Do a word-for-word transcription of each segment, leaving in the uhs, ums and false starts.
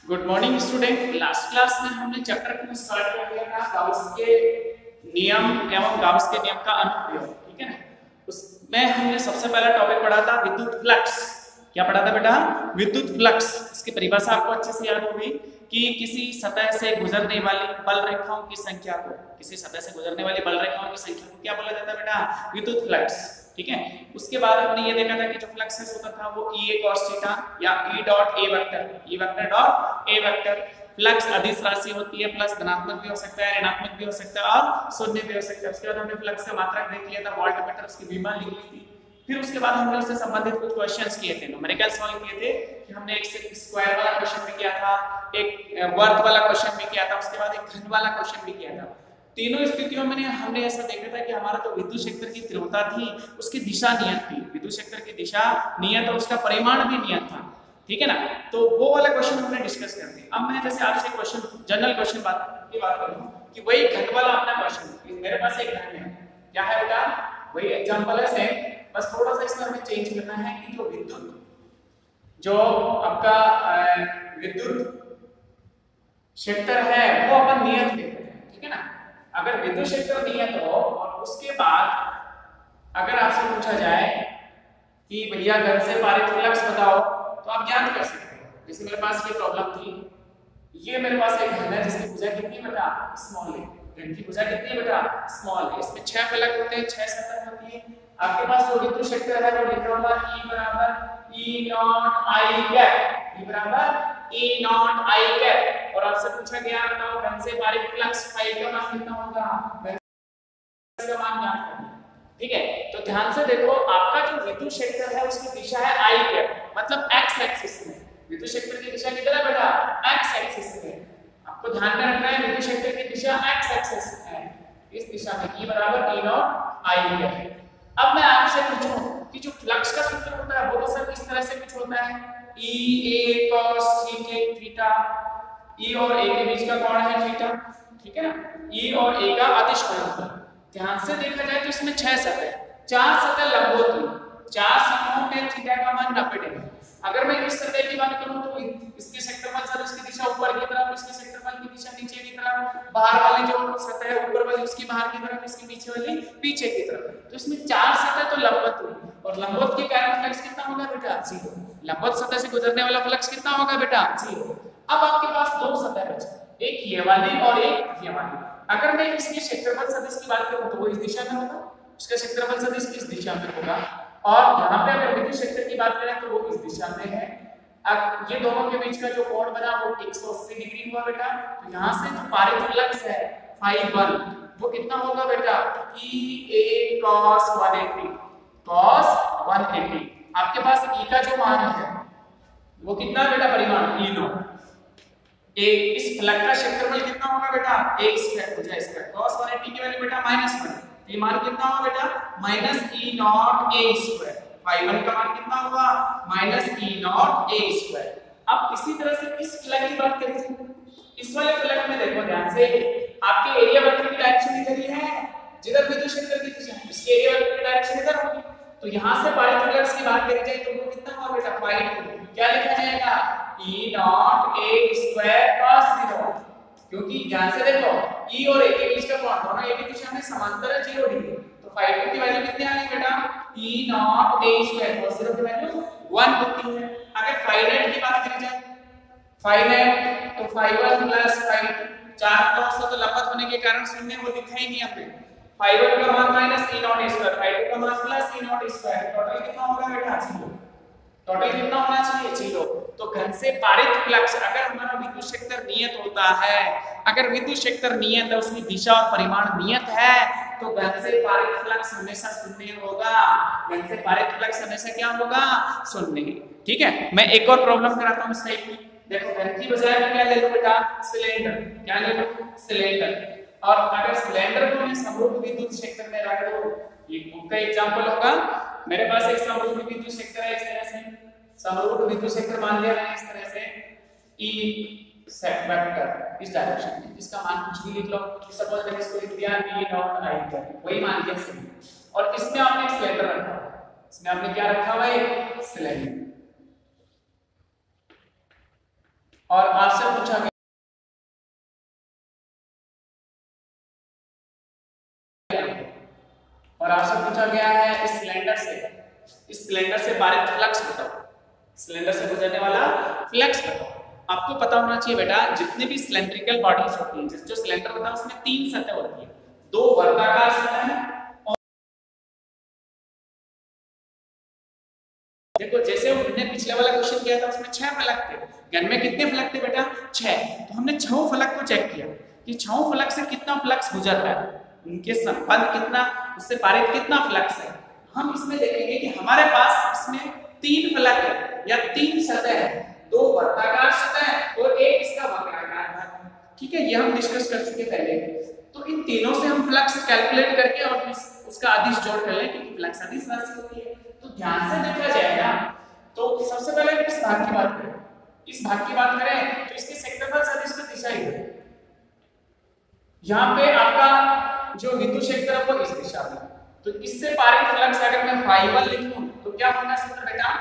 Good morning student. Last class में हमने chapter को स्टार्ट कर दिया था गाउस के नियम एवं गाउस के नियम का अनुप्रयोग, ठीक है ना। उसमें हमने सबसे पहला टॉपिक पढ़ा था विद्युत फ्लक्स। क्या पढ़ा था बेटा? विद्युत फ्लक्स। इसकी परिभाषा आपको अच्छे से याद होगी कि किसी सतह से गुजरने वाली बल रेखाओं की संख्या को किसी सतह से गुजरने वाली बल रेखाओं की संख्या को क्या बोला जाता है बेटा? विद्युत फ्लक्स, ठीक है। उसके बाद हमने ये देखा था कि जो फ्लक्स होता था वो E A cos थीटा या E dot A vector E vector dot A vector. Flux अदिश राशि होती है, प्लस धनात्मक भी हो सकता है, ऋणात्मक भी हो सकता है और शून्य भी हो सकता है। उसके बाद हमने फ्लक्स का मात्रक देख लिया था, वोल्टमीटर उसकी विमा लिख ली थी। फिर उसके बाद हमने उससे संबंधित कुछ क्वेश्चंस किए थे, न्यूमेरिकल सॉल्व किए थे कि हमने एक से स्क्वायर वाला क्वेश्चन भी किया था, एक वर्ग वाला क्वेश्चन भी किया था, उसके बाद एक घन वाला क्वेश्चन भी किया था। तीनों स्थितियों में हमने ऐसा देखा था कि हमारा जो विद्युत क्षेत्र की तीव्रता थी उसकी दिशा नियत थी, विद्युत क्षेत्र की दिशा नियत और उसका परिमाण भी नियत था, ठीक है ना। तो वो वाला क्वेश्चन हमने डिस्कस कर दिया। अब मैं जैसे आपसे क्वेश्चन जनरल क्वेश्चन बात की बात करूं कि वही घन वाला अपना क्वेश्चन, मेरे पास एक घन है, क्या है बेटा? वही एग्जांपल है, बस थोड़ा सा इसमें हमें चेंज करना है कि जो विद्युत जो आपका विद्युत क्षेत्र है वो अपन नियत लेते हैं, ठीक है ना। अगर विद्युत क्षेत्र नियत हो और उसके बाद अगर आपसे पूछा जाए कि भैया घर से पारित फ्लक्स बताओ तो आप ज्ञात कर सकते हो। जैसे मेरे पास ये प्रॉब्लम थी, ये मेरे पास एक घन है जिसकी भुजा कितनी बेटा? स्मॉल है। घन की भुजा कितनी बेटा? स्मॉल है। इसमें छह फलक होते हैं, छह सतह होती है। आपके पास जो विद्युत क्षेत्र है वो लिखा होगा E बराबर E nought I cap, E बराबर E नॉट I कैप। और आपसे पूछा गया बताओ घन से पारित फ्लक्स फाई का मान कितना होगा? का मान ज्ञात करना, ठीक है। तो ध्यान से देखो, आपका जो विद्युत क्षेत्र है उसकी दिशा है I कैप, मतलब x एक्सिस में। विद्युत क्षेत्र की दिशा किधर है बेटा? x एक्सिस में। आपको ध्यान में रखना है विद्युत क्षेत्र की दिशा x एक्सिस में है, इस दिशा में E बराबर E नॉट I कैप। अब मैं आपसे पूछूं कि जो फ्लक्स का सूत्र होता है वो तो सर इस तरह से कुछ होता है, E A cos theta, E और A के बीच का कोण है थीटा, ठीक है ना। E और A का अदिश कोण होता है। ध्यान से देखा जाए तो इसमें छह सतह, चार सतह लंबवत थी, चार सतहों में थीटा का मान नब्बे डिग्री। अगर मैं इस सतह की बात करूं तो इसके क्षेत्रफल सर इसकी दिशा ऊपर की तरफ, इसके क्षेत्रफल की दिशा नीचे की तरफ, बाहर वाली जो सतह है ऊपर वाली उसकी बाहर की तरफ, इसकी पीछे वाली पीछे की तरफ। तो इसमें चार सतह तो लंबवत हुई और लंबवत के कारण फ्लक्स कितना होगा बेटा? जीरो। लंबवत सतह से गुजरने वाला फ्लक्स कितना होगा बेटा? जीरो। अब आपके पास दो सतह बची, एक ये वाली और एक ये वाली। अगर मैं इसके क्षेत्रफल सदिश की बात करूं तो वो इस दिशा में होगा, इसका क्षेत्रफल सदिश इस दिशा में होगा, और यहाँ पे अगर विद्युत क्षेत्र की बात करें तो वो इस दिशा में है। अब ये दोनों के बीच का जो कोण बना वो एक सौ अस्सी डिग्री हुआ बेटा। तो यहाँ से जो पारित फ्लक्स है फाई वन वो कितना होगा बेटा? E A cos एक सौ अस्सी, cos एक सौ अस्सी। आपके पास E का जो मान है वो कितना बेटा? परिमाण E नॉट। ए इस फलक का क्षेत्रफल कितना होगा बेटा? A स्क्वायर हो जाए स्क्वायर, cos एक सौ अस्सी की वैल्यू बेटा माइनस वन, ये मान कितना होगा बेटा? Minus E nought A square. Phi one का मान कितना होगा? Minus E nought A square. अब इसी तरह से इस फलक की बात करें, इस वाले फलक में देखो ध्यान से, आपके एरिया वेक्टर की डायरेक्शन इधर ही है जिधर विद्युत क्षेत्र की दिशा है, इसके एरिया वेक्टर की डायरेक्शन इधर होगी। तो यहां से पारित फ्लक्स की बात करी जाए तो वो कितना होगा बेटा? Phi two. क्या लिखा जाएगा? E nought A square cos zero, क्योंकि ध्यान से देखो E और A के बीच का कोण दोनों एक ही दिशा में समांतर है, जीरो डिग्री। तो फाई टू की वैल्यू कितनी आ गई बेटा? E nought A square cos zero की वैल्यू वन होती है। अगर फाई नेट की बात करी जाए, फाई नेट तो phi one plus phi two, चार क्रॉस तो लंबवत होने के कारण शून्य वो दिखा ही नहीं हमें। फाई वन का मान minus E nought A square, phi two का मान plus E nought A square, total कितना होगा बेटा? जीरो। टोटल कितना होना चाहिए? जीरो। तो घन से पारित फ्लक्स, अगर हमारा विद्युत क्षेत्र नियत होता है, अगर विद्युत क्षेत्र नियत है, उसकी दिशा और परिमाण नियत है, तो घन से पारित फ्लक्स हमेशा शून्य होगा। घन से पारित फ्लक्स हमेशा क्या होगा? शून्य, ठीक है। मैं एक और प्रॉब्लम कराता हूं इस टाइप की। देखो घन की बजाय मैं क्या ले लूं बेटा? सिलेंडर। क्या ले लूं? सिलेंडर। और अगर सिलेंडर को मैं समरूप विद्युत क्षेत्र में रख दूं, ये उसका एग्जांपल होगा, मेरे पास एक समरूप विद्युत क्षेत्र है इस तरह से, समरूप विद्युत क्षेत्र मान लिया मैंने इस तरह से E सेट वेक्टर इस डायरेक्शन में, इसका मान कुछ भी लिख लो, सपोज दैट इसको लिख दिया E नॉट I कैप, वही मान लिया सही। और इसमें आपने एक सिलेंडर रखा हुआ, इसमें आपने क्या रखा हुआ है? सिलेंडर। और आपसे पूछा गया और आपसे पूछा गया है इस सिलेंडर से इस सिलेंडर से पारित फ्लक्स बताओ, सिलेंडर से गुजरने वाला फ्लक्स बताओ। आपको पता होना चाहिए बेटा, जितने भी सिलेंड्रिकल बॉडीज होती हैं, जो सिलेंडर होता है उसमें तीन सतह होती है, दो वर्गाकार सतह है और देखो जैसे हमने पिछले वाला क्वेश्चन किया था उसमें छह फलक थे, गन में कितने फलक थे बेटा? छह। तो हमने छह फलक को चेक किया कि छह फलक से कितना फ्लक्स गुजर रहा है, उनके संबंध कितना, उससे पारित कितना फ्लक्स है। हम इसमें देखेंगे कि हमारे पास इसमें तीन फलक है या तीन सतह है, दो वर्गाकार सतह है और एक इसका वक्राकार भाग है। ठीक है, ये हम डिस्कस कर चुके पहले। तो इन तीनों से हम फ्लक्स कैलकुलेट करके और उसका अदिश जोड़ कर लें, क्योंकि फ्लक्स अदिश राशि होती है। तो ध्यान से देखा जाएगा तो सबसे पहले इस भाग की बात करें, इस भाग की बात करें तो इसके क्षेत्रफल सदिश की दिशा ही है। यहाँ पे आपका जो विद्युत क्षेत्र है वो इस दिशा में, तो इससे पारित फ्लक्स अगर मैं फाई वन लिखूं तो क्या होगा सूत्र बेटा?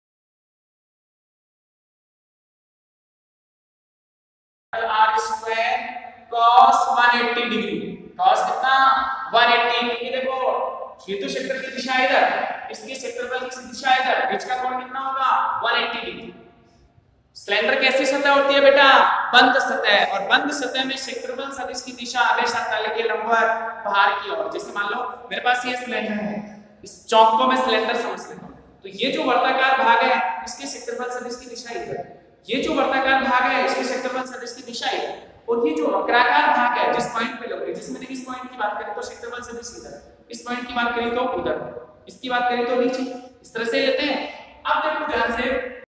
आर स्क्वायर cos एक सौ अस्सी डिग्री, cos कितना? एक सौ अस्सी डिग्री। देखो विद्युत क्षेत्र की दिशा इधर, इसके क्षेत्रफल की दिशा इधर, बीच का कोण कितना होगा? एक सौ अस्सी डिग्री। सिलेंडर कैसी सतह होती है बेटा? बंद सतह, और बंद सतह में क्षेत्रफल सदिश की दिशा हमेशा तल के लंबवत बाहर की ओर। जैसे मान लो मेरे पास ये सिलेंडर है, इस चौक को मैं सिलेंडर समझ लेता हूं, तो ये जो वर्गाकार भाग है इसके क्षेत्रफल सदिश की दिशा इधर, ये जो वर्गाकार भाग है इसके क्षेत्रफल सदिश की दिशा इधर, और ये जो वक्राकार भाग है जिस पॉइंट पे लोगे, जिसमें देखिए इस पॉइंट की बात करें तो क्षेत्रफल सदिश इधर, इस पॉइंट की बात करें तो उधर, इसकी बात करें तो नीचे, इस तरह से लेते हैं। अब देखो ध्यान से,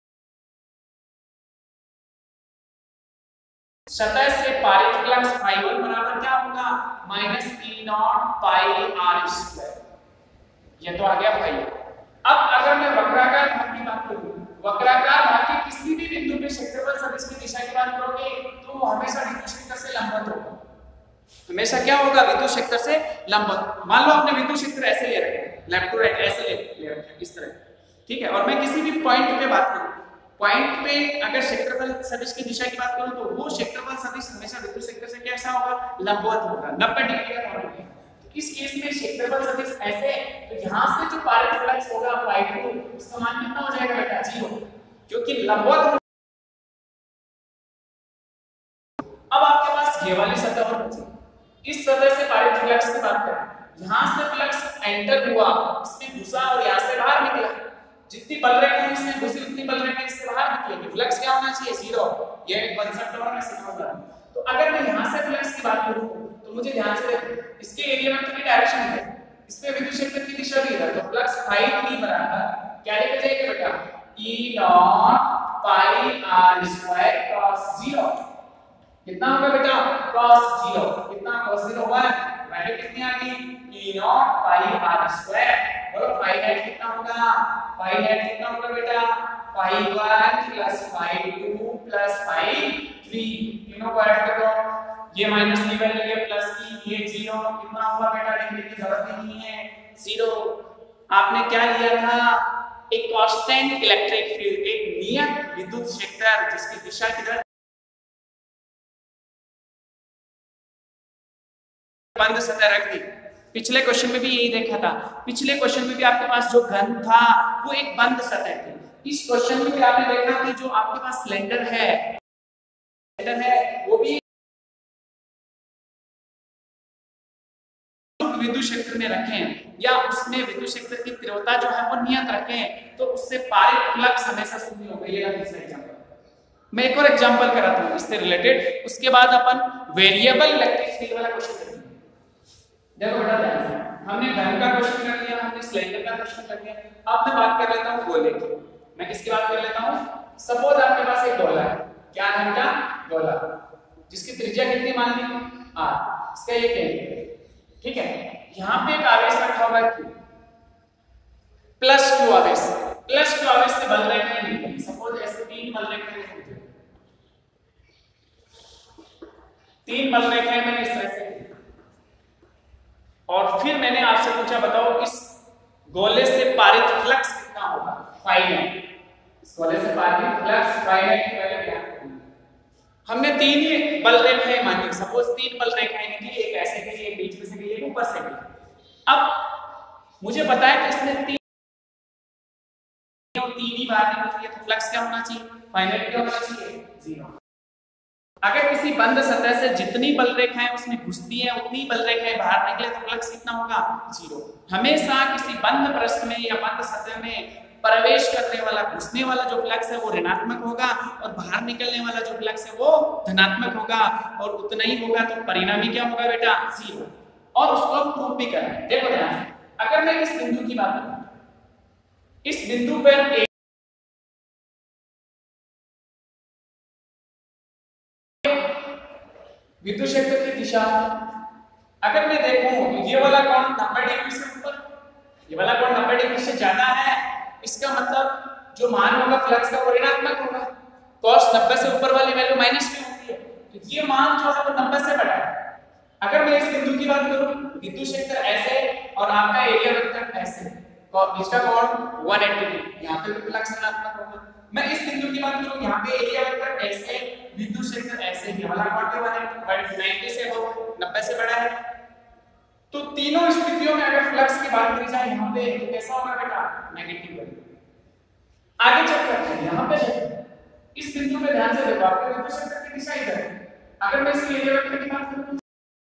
सतह से पारित फ्लक्स फाई वन बराबर क्या होगा? Minus E nought pi r square, ये तो आ गया फाई। अब अगर मैं वक्राकार भाग की बात करूं, वक्राकार भाग के किसी भी बिंदु पे क्षेत्रफल सदिश की दिशा की बात करोगे तो वो हमेशा विद्युत क्षेत्र से लंबवत होगा, हमेशा क्या होगा? विद्युत क्षेत्र से लंबवत। मान लो आपने विद्युत क्षेत्र ऐसे ले रखे हैं, लेफ्ट टू राइट ऐसे ले ले रखे हैं इस तरह, ठीक है, और मैं किसी भी पॉइंट पे बात करूं, पॉइंट पे अगर क्षेत्रफल सदिश की दिशा की बात करूं तो वो क्षेत्रफल सदिश हमेशा विद्युत क्षेत्र से कैसा होगा? लंबवत होगा, नब्बे डिग्री का कोण होगा। तो इस केस में क्षेत्रफल सदिश ऐसे, तो यहां से जो पारित फ्लक्स होगा फाई टू, उसका मान कितना हो जाएगा बेटा? जीरो, क्योंकि लंबवत। अब आपके पास ये वाली सतह और बची, इस सतह से पारित फ्लक्स की बात करें, यहां से फ्लक्स एंटर हुआ, इसमें घुसा और यहां से बाहर निकला, जितनी बल रेखा इसमें घुसी उतनी बल रेखा इससे बाहर निकलेगी, फ्लक्स क्या होना चाहिए? जीरो। ये एक कांसेप्ट और मैं सिखाऊंगा। तो अगर मैं यहां से फ्लक्स की बात करूं तो मुझे ध्यान से देखो, इसके एरिया में कितनी डायरेक्शन है, इसमें विद्युत क्षेत्र की दिशा भी इधर, तो फ्लक्स फाई थ्री बराबर क्या लिखा जाएगा बेटा? E nought pi r square cos zero. कितना होगा बेटा? cos zero. कितना? cos zero one. वैल्यू कितनी आ गई? E nought pi r square. बोलो फाई नेट कितना होगा? फाई नेट कितना होगा बेटा? Phi one plus phi two plus phi three, तीनों को ऐड करो, ये माइनस की वैल्यू ये प्लस की, ये जीरो, कितना होगा बेटा? लिखने की जरूरत नहीं है, जीरो। आपने क्या लिया था? एक कांस्टेंट इलेक्ट्रिक फील्ड, एक नियत विद्युत क्षेत्र जिसकी दिशा किधर? बंद सतह रख दी। पिछले क्वेश्चन में भी यही देखा था, पिछले क्वेश्चन में भी आपके पास जो घन था वो एक बंद सतह थी। इस क्वेश्चन में भी आपने देखा कि जो आपके पास सिलेंडर है, सिलेंडर है वो भी विद्युत क्षेत्र में रखें या उसमें विद्युत क्षेत्र की तीव्रता जो है वो नियत रखें, तो उससे पारित फ्लक्स हमेशा शून्य होगा। ये रहा दूसरा एग्जांपल। मैं एक और एग्जांपल कराता हूं इससे रिलेटेड, उसके बाद अपन वेरिएबल इलेक्ट्रिक फील्ड वाला क्वेश्चन करेंगे। देखो बेटा ध्यान से, हमने घन का क्वेश्चन कर लिया, हमने सिलेंडर का क्वेश्चन कर लिया। अब मैं बात कर लेता हूं गोले की। मैं किसकी बात कर लेता हूं? सपोज आपके पास एक गोला है, क्या नाम का? गोला, जिसकी त्रिज्या कितनी मान ली? आर। इसका ये केंद्र, ठीक है। यहाँ पे एक आवेश रखा हुआ है Q, प्लस क्यू आवेश, प्लस क्यू आवेश से बल रेखाएं निकलेंगी। सपोज ऐसे तीन बल रेखाएं निकलती हैं, तीन बल रेखाएं मैंने इस तरह से, और फिर मैंने आपसे पूछा बताओ इस गोले से पारित फ्लक्स कितना होगा? Phi net. इस गोले से पारित फ्लक्स फाई नेट की वैल्यू क्या है? हमने तीन ही बल रेखाएं मानी, सपोज तीन बल रेखाएं निकली, एक ऐसे गई, एक बीच में से गई, एक ऊपर से गई। अब मुझे पता है कि इसमें तीन तीन ही बार निकली है, तो फ्लक्स क्या होना चाहिए, फाइनल क्या होना चाहिए, जीरो। अगर किसी बंद सतह से जितनी बल रेखाएं उसमें घुसती हैं उतनी बल रेखाएं बाहर निकले तो फ्लक्स कितना होगा, जीरो। हमेशा किसी बंद पृष्ठ में या बंद सतह में प्रवेश करने वाला, घुसने वाला जो फ्लक्स है वो ऋणात्मक होगा और बाहर निकलने वाला जो फ्लक्स है वो धनात्मक होगा, और उतना ही होगा तो परिणामी क्या होगा बेटा, जीरो। और उसको हम प्रूव भी कर रहे हैं। देखो ध्यान से, अगर मैं इस बिंदु की बात करूं, इस बिंदु पर विद्युत क्षेत्र की दिशा, अगर मैं देखूं ये वाला कोण नब्बे डिग्री से ऊपर, ये वाला कोण नब्बे डिग्री से ज्यादा है, इसका मतलब जो मान होगा फ्लक्स का वो ऋणात्मक होगा। cos नब्बे से ऊपर वाली वैल्यू माइनस में होती है, तो ये मान जो है वो नब्बे से बड़ा है। अगर मैं इस बिंदु की बात करूं, विद्युत क्षेत्र ऐसे और आपका एरिया वेक्टर ऐसे, तो इसका कोण एक सौ अस्सी डिग्री, यहां पे भी फ्लक्स ऋणात्मक होगा। मैं इस बिंदु की बात करूं, यहां पे एरिया वेक्टर ऐसे, विद्युत क्षेत्र ऐसे, ये वाला कोण भी नब्बे से हो, नब्बे से बड़ा है। तो तीनों स्थितियों में अगर फ्लक्स की बात करी जाए यहाँ पे तो कैसा होगा बेटा, नेगेटिव वैल्यू। आगे चेक करते हैं, यहाँ पे इस बिंदु पे ध्यान से देखो, आपके विद्युत क्षेत्र की दिशा इधर है। अगर मैं इसके एरिया वेक्टर की बात करूं,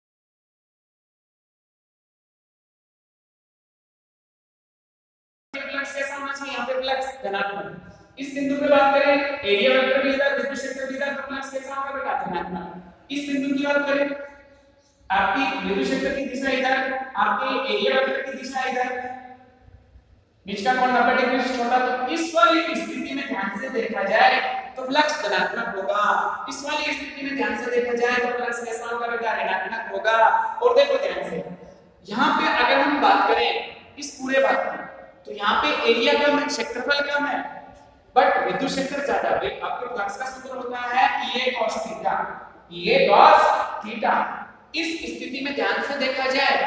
फ्लक्स कैसा होना चाहिए, यहाँ पे फ्लक्स धनात्मक। इस बिंदु पे बात करें, एरिया वेक्टर भी इधर, विद्युत क्षेत्र भी इधर, तो फ्लक्स कैसा होगा बेटा, धनात्मक। इस बिंदु की बात करें, आपकी विद्युत क्षेत्र की दिशा इधर, आपके एरिया वेक्टर की दिशा इधर, बीच का कोण नब्बे डिग्री से छोटा, तो इस वाली स्थिति में ध्यान से देखा जाए तो फ्लक्स धनात्मक होगा। इस वाली स्थिति में ध्यान से देखा जाए तो फ्लक्स कैसा होगा बेटा, ऋणात्मक होगा। और देखो ध्यान से, यहाँ पे अगर हम बात करें इस पूरे बात की, तो यहाँ पे एरिया कम है, क्षेत्रफल कम है, बट विद्युत क्षेत्र ज्यादा है। आपके फ्लक्स का सूत्र होता है E A cos theta, E A cos theta. इस स्थिति में ध्यान से देखा जाए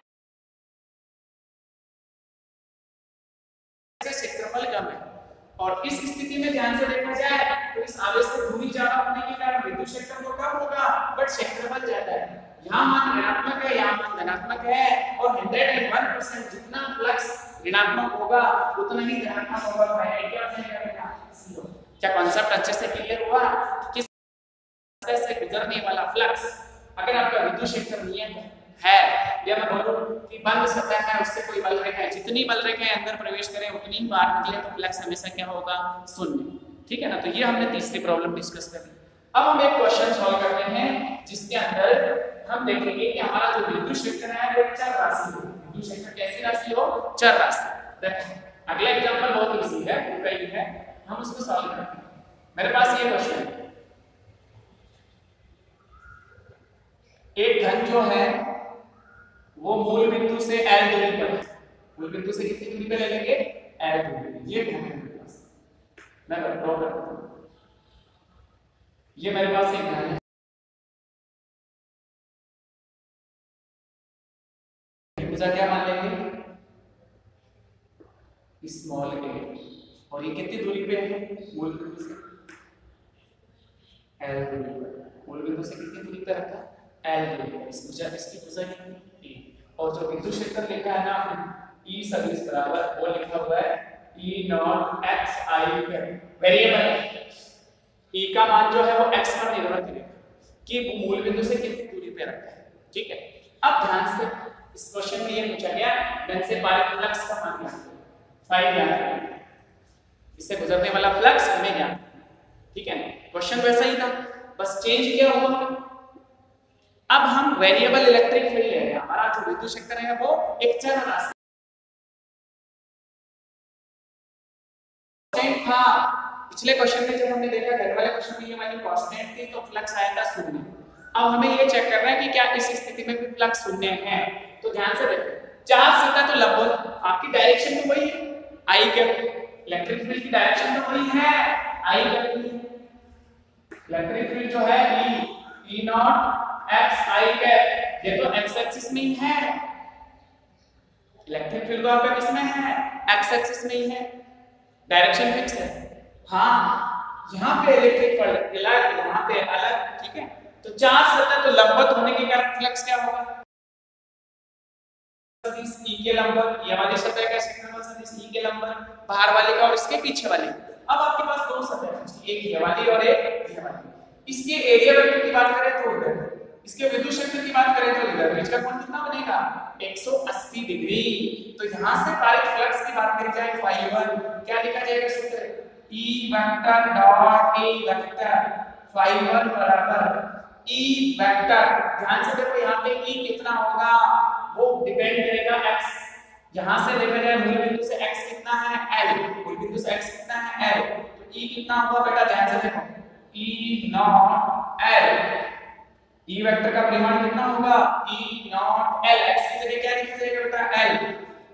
क्षेत्रफल कम है, और इस स्थिति में ध्यान से देखा जाए तो इस आवेश से दूरी ज्यादा होने के कारण विद्युत क्षेत्र तो कम होगा बट क्षेत्रफल ज्यादा है। यहाँ मान ऋणात्मक है, यहाँ मान धनात्मक है, और एक सौ एक परसेंट जितना फ्लक्स ऋणात्मक होगा उतना ही धनात्मक होगा। क्या जीरो। क्या कॉन्सेप्ट अच्छे से क्लियर हुआ? किस तरह से गुजरने वाला फ्लक्स, अगर आपका विद्युत क्षेत्र नियत है या मैं बोलूं कि बंद सतह है, उससे कोई बल रेखा है, जितनी बल रेखाएं अंदर प्रवेश करें उतनी ही बाहर निकले, तो फ्लक्स हमेशा क्या होगा, शून्य। ठीक है ना। तो ये हमने तीसरी प्रॉब्लम डिस्कस कर ली। अब हम एक क्वेश्चन सॉल्व करते हैं जिसके अंदर हम देखेंगे कि हमारा जो विद्युत क्षेत्र है वो चर राशि हो। विद्युत क्षेत्र कैसी राशि हो, चर राशि। देखो अगला एग्जांपल बहुत इजी है, कई है, हम उसको सॉल्व करते हैं। मेरे पास ये क्वेश्चन है, एक घन जो है वो मूल बिंदु से L दूरी पर, मूल बिंदु से कितनी दूरी पे ले लेंगे, L दूरी। ये घन है मेरे पास, मैं ड्रॉ करता हूं। ये मेरे पास एक घन है, भुजा क्या मान लेंगे, स्मॉल a, और ये कितनी दूरी पे है, मूल बिंदु से L दूरी पर। मूल बिंदु से कितनी दूरी पे रखा, L दूरी पर। इस भुजा, इसकी भुजा कितनी, e। और जो विद्युत क्षेत्र लिखा है ना आपने, E सदिश बराबर वो लिखा हुआ है E nought x I variable है। E का मान जो है वो x पर निर्भर करेगा कि वो मूल बिंदु से कितनी दूरी पे रखा है। ठीक है। अब ध्यान से इस क्वेश्चन में ये पूछा गया घन से पारित फ्लक्स का मान ज्ञात करें, फाई ज्ञात करें, इससे गुजरने वाला फ्लक्स हमें ज्ञात करना। ठीक है। क्वेश्चन वैसा ही था, बस चेंज क्या हुआ, अब हम वेरिएबल इलेक्ट्रिक फील्ड ले रहे हैं। हमारा जो विद्युत क्षेत्र है वो एक चर राशि था। पिछले क्वेश्चन में जब हमने देखा घर वाले क्वेश्चन में ये वाली कांस्टेंट थी तो फ्लक्स आया था शून्य। अब हमें ये चेक करना है कि क्या इस स्थिति में भी फ्लक्स शून्य है। तो ध्यान से देखो, चार्ज सतह तो लगभग आपकी डायरेक्शन तो वही है, आई के इलेक्ट्रिक फील्ड की डायरेक्शन तो वही है, आई के इलेक्ट्रिक फील्ड जो है E E nought x I cap, ये तो x एक्सिस में ही है, इलेक्ट्रिक फील्ड आपका किसमें है, x एक्सिस में ही है, डायरेक्शन फिक्स है। हाँ यहाँ पे इलेक्ट्रिक फील्ड अलग, यहाँ पे अलग, ठीक है। तो चार सतह तो लंबवत होने के कारण फ्लक्स क्या होगा, सदिश ई के लंबवत, ये वाली सतह का क्षेत्रफल सदिश ई के लंबवत, बाहर वाले का और इसके पीछे वाले। अब आपके पास दो सतह है, एक ये वाली और एक ये वाली। इसके एरिया वेक्टर की बात करें तो उधर, इसके विद्युत क्षेत्र की बात करें तो इधर, बीच का कोण कितना बनेगा एक सौ अस्सी डिग्री। तो यहां से पारित फ्लक्स की बात करी जाए फाई वन, क्या लिखा जाएगा सूत्र, E vector dot E vector phi one बराबर E वेक्टर। ध्यान से देखो यहाँ पे E कितना होगा, वो डिपेंड करेगा x, यहां से देखा जाए मूल बिंदु से x कितना है L, मूल बिंदु से x कितना है L, तो E कितना होगा बेटा, ध्यान से देखो E nought L, E vector का परिमाण कितना होगा E नॉट L, x की जगह क्या लिखा जाएगा बेटा L,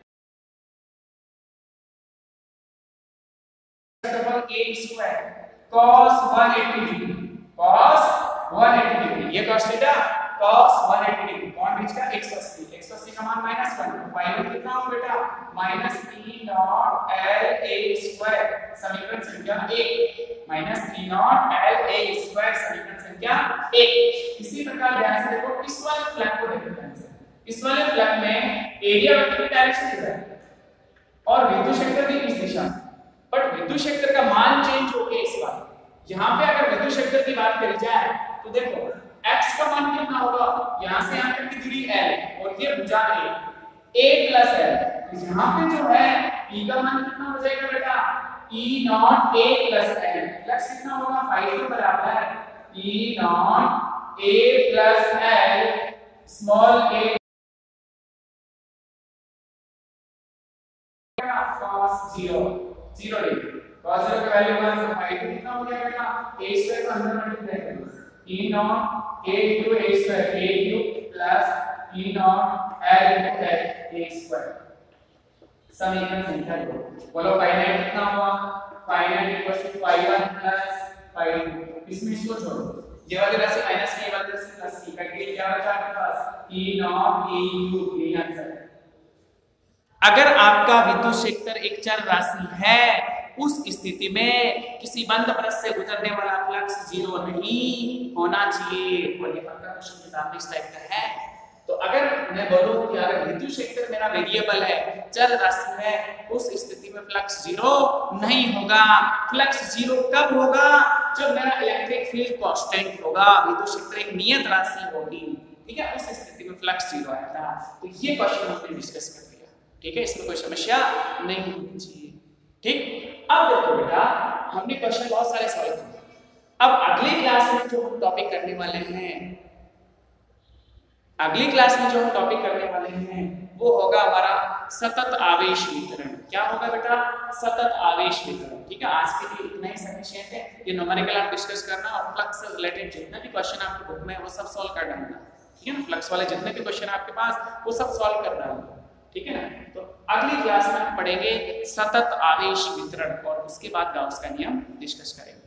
a स्क्वायर cos एक सौ अस्सी डिग्री, cos एक सौ अस्सी डिग्री, ये cos थीटा cos एक सौ अस्सी डिग्री, कौन बीच का एक सौ अस्सी, एक सौ अस्सी का मान माइनस वन, फाइनल कितना हो बेटा minus E nought L a square, समीकरण संख्या एक, minus E nought L a square, समीकरण संख्या एक। इसी प्रकार ध्यान से देखो इस वाले फ्लैग को देखो ध्यान से, इस वाले फ्लैग में एरिया वेक्टर की डायरेक्शन इधर है और विद्युत क्षेत्र भी इस दिशा में, बट विद्युत क्षेत्र का मान चेंज हो गया इस बार। यहाँ पे अगर विद्युत क्षेत्र की बात करी जाए तो देखो x का मान कितना होगा, यहाँ से यहाँ तक की दूरी L और ये भुजा A, A प्लस L, तो यहाँ पे जो है E का मान कितना हो जाएगा बेटा E nought A plus L, flux कितना होगा फाई के बराबर है E nought A plus L small a cos zero, zero degree, cos zero का वैल्यू वन, तो फाई कितना हो गया बेटा a स्क्वायर को अंदर मल्टीप्लाई करो E nought a into a square, a cube plus E nought L into L a square, समीकरण संख्या दो। बोलो फाइनाइट कितना हुआ, phi net equals to phi one plus phi two, इसमें इसको छोड़ो, ये वाली राशि माइनस की, ये वाली राशि प्लस की, करके क्या बचा आपके पास E नॉट a क्यूब, ये आंसर है। अगर आपका विद्युत क्षेत्र एक चर राशि है, उस स्थिति में किसी बंद परत से गुजरने वाला फ्लक्स जीरो नहीं होना चाहिए, और ये पक्का क्वेश्चन किताब में इस टाइप का है। तो अगर मैं बोलूं कि अगर विद्युत क्षेत्र मेरा वेरिएबल है, चर राशि है, उस स्थिति में फ्लक्स जीरो नहीं होगा। फ्लक्स जीरो कब होगा, जब मेरा इलेक्ट्रिक फील्ड कांस्टेंट होगा, विद्युत क्षेत्र एक नियत राशि होगी, ठीक है, उस स्थिति में फ्लक्स जीरो आएगा। तो ये क्वेश्चन हमने डिस्कस कर लिया, ठीक है, इसमें कोई समस्या नहीं होनी चाहिए, ठीक। अब देखो बेटा हमने क्वेश्चन बहुत सारे सॉल्व किए, अब अगली क्लास में जो हम टॉपिक करने वाले हैं, अगली क्लास में जो हम टॉपिक करने वाले हैं वो होगा हमारा सतत आवेश वितरण। क्या होगा बेटा, सतत आवेश वितरण, ठीक है। आज के लिए इतना ही सफिशिएंट है, ये न्यूमेरिकल आप डिस्कस करना और फ्लक्स से रिलेटेड जितने भी क्वेश्चन आपकी बुक में है वो सब सॉल्व कर डालना, ठीक है ना। फ्लक्स वाले जितने भी क्वेश्चन आपके पास वो सब सॉल्व कर डालना, ठीक है ना। तो अगली क्लास में हम पढ़ेंगे सतत आवेश वितरण और उसके बाद गाउस का नियम डिस्कस करेंगे।